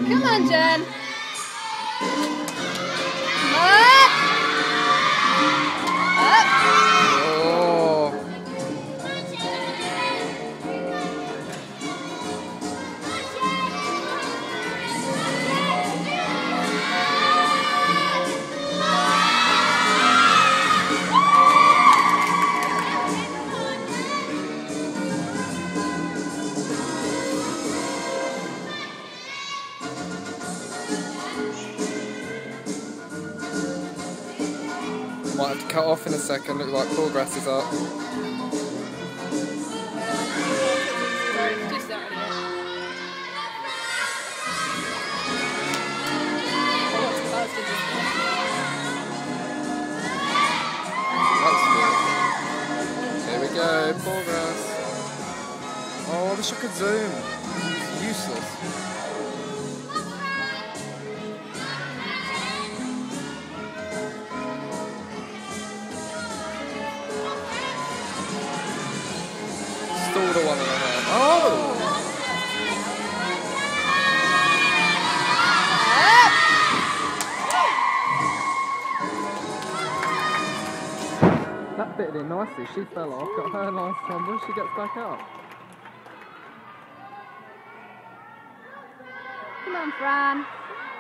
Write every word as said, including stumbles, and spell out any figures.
Come on, Jen. Up. Up. Oh. Might have to cut off in a second, look like progress is up. Just started it. That's good. Here we go, progress. Oh, I wish I could zoom. It's useless. Still the one in the hand. Oh! That bitted in nicely. She fell off, got her last tumble, she gets back up. Come on, Fran.